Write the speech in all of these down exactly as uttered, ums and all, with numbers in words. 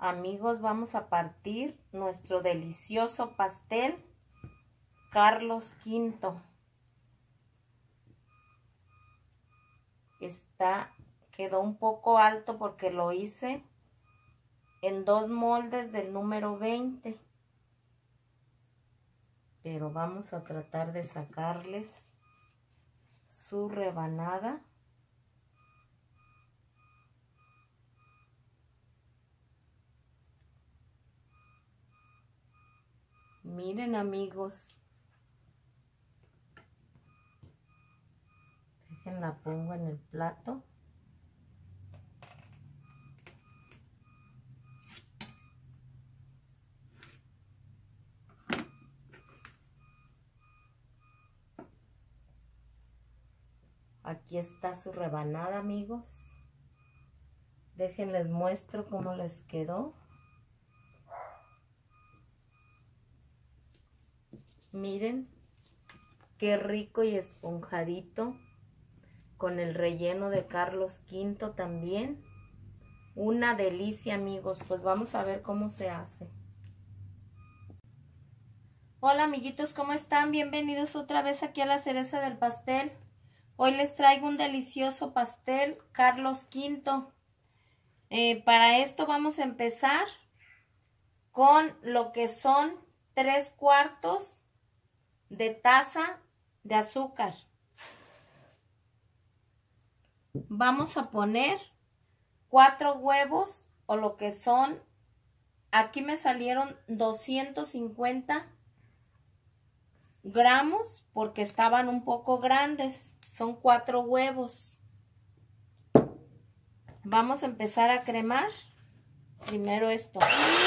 Amigos, vamos a partir nuestro delicioso pastel Carlos quinto. Está, quedó un poco alto porque lo hice en dos moldes del número veinte. Pero vamos a tratar de sacarles su rebanada. Miren, amigos. Dejen, la pongo en el plato. Aquí está su rebanada, amigos. Déjenles muestro cómo les quedó. Miren, qué rico y esponjadito, con el relleno de Carlos quinto también. Una delicia, amigos. Pues vamos a ver cómo se hace. Hola, amiguitos, ¿cómo están? Bienvenidos otra vez aquí a La Cereza del Pastel. Hoy les traigo un delicioso pastel Carlos quinto. Eh, para esto vamos a empezar con lo que son tres cuartos de taza de azúcar. Vamos a poner cuatro huevos, o lo que son, aquí me salieron doscientos cincuenta gramos porque estaban un poco grandes. Son cuatro huevos. Vamos a empezar a cremar primero esto.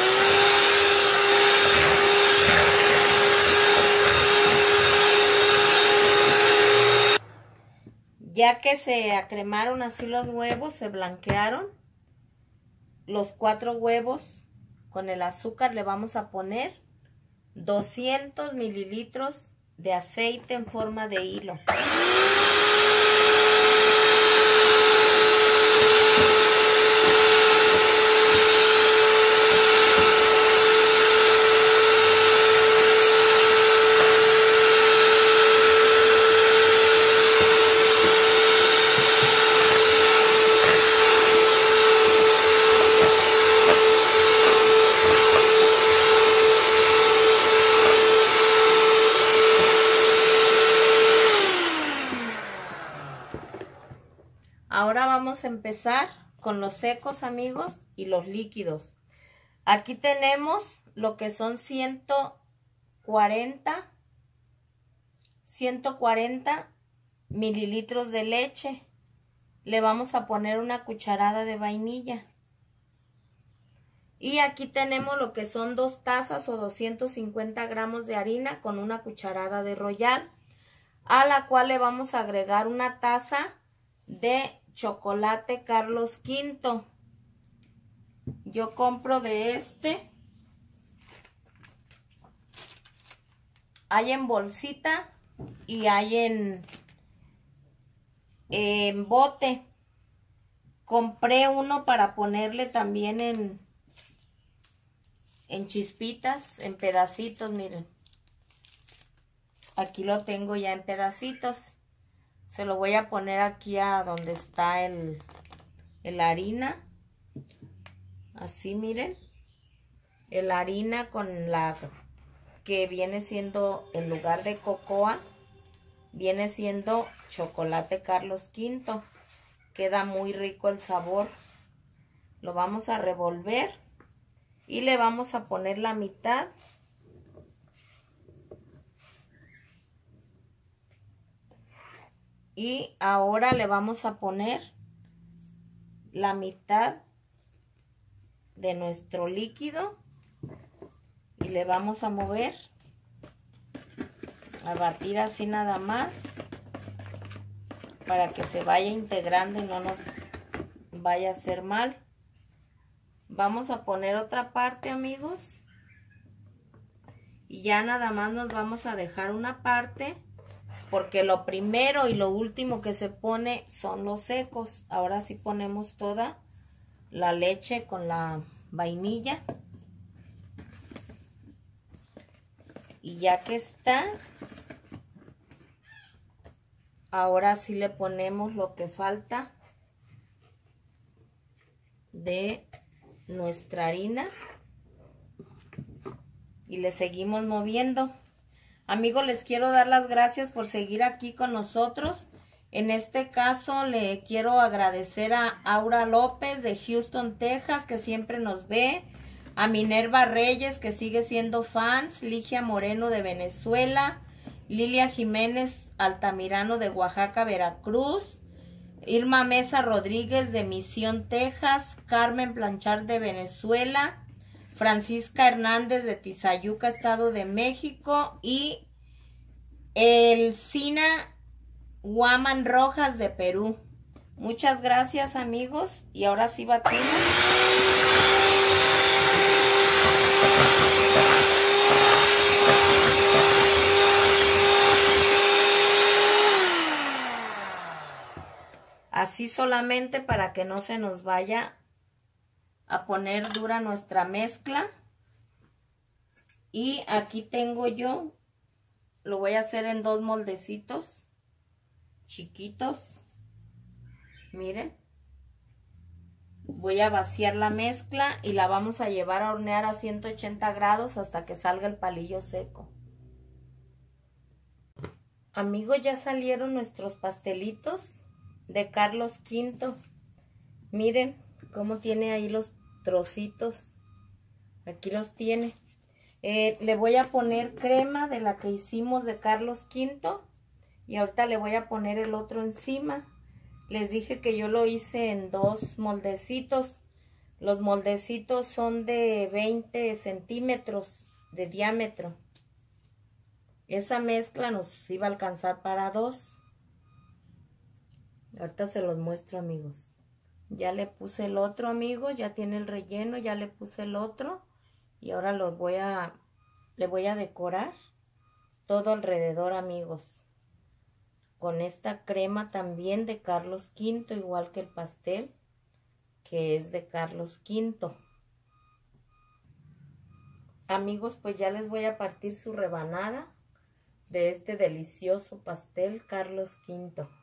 Ya que se acremaron así los huevos, se blanquearon, los cuatro huevos con el azúcar le vamos a poner doscientos mililitros de aceite en forma de hilo. Ahora vamos a empezar con los secos, amigos, y los líquidos. Aquí tenemos lo que son ciento cuarenta mililitros de leche. Le vamos a poner una cucharada de vainilla. Y aquí tenemos lo que son dos tazas o doscientos cincuenta gramos de harina con una cucharada de Royal, a la cual le vamos a agregar una taza de chocolate Carlos quinto. Yo compro de este. Hay en bolsita y hay en, en bote. Compré uno para ponerle también en, en chispitas, en pedacitos, miren. Aquí lo tengo ya en pedacitos. Se lo voy a poner aquí a donde está el, el harina. Así, miren. El harina con la que viene siendo, en lugar de cocoa, viene siendo chocolate Carlos quinto. Queda muy rico el sabor. Lo vamos a revolver y le vamos a poner la mitad. Y ahora le vamos a poner la mitad de nuestro líquido y le vamos a mover, a batir así nada más, para que se vaya integrando y no nos vaya a hacer mal. Vamos a poner otra parte, amigos, y ya nada más nos vamos a dejar una parte, porque lo primero y lo último que se pone son los secos. Ahora sí ponemos toda la leche con la vainilla. Y ya que está, ahora sí le ponemos lo que falta de nuestra harina y le seguimos moviendo. Amigos, les quiero dar las gracias por seguir aquí con nosotros. En este caso le quiero agradecer a Aura López de Houston, Texas, que siempre nos ve. A Minerva Reyes, que sigue siendo fans. Ligia Moreno de Venezuela. Lilia Jiménez Altamirano de Oaxaca, Veracruz. Irma Mesa Rodríguez de Misión, Texas. Carmen Planchar de Venezuela. Francisca Hernández de Tizayuca, Estado de México. Y Elcina Guaman Rojas de Perú. Muchas gracias, amigos. Y ahora sí batimos. Así solamente para que no se nos vaya a poner dura nuestra mezcla. Y aquí tengo yo, lo voy a hacer en dos moldecitos chiquitos. Miren. Voy a vaciar la mezcla y la vamos a llevar a hornear a ciento ochenta grados hasta que salga el palillo seco. Amigos, ya salieron nuestros pastelitos de Carlos quinto. Miren cómo tiene ahí los trocitos. Aquí los tiene. Eh, le voy a poner crema de la que hicimos de Carlos quinto. Y ahorita le voy a poner el otro encima. Les dije que yo lo hice en dos moldecitos. Los moldecitos son de veinte centímetros de diámetro. Esa mezcla nos iba a alcanzar para dos. Ahorita se los muestro, amigos. Ya le puse el otro, amigos. Ya tiene el relleno. Ya le puse el otro. Y ahora los voy a... Le voy a decorar todo alrededor, amigos. Con esta crema también de Carlos quinto. Igual que el pastel. Que es de Carlos quinto. Amigos, pues ya les voy a partir su rebanada de este delicioso pastel Carlos quinto.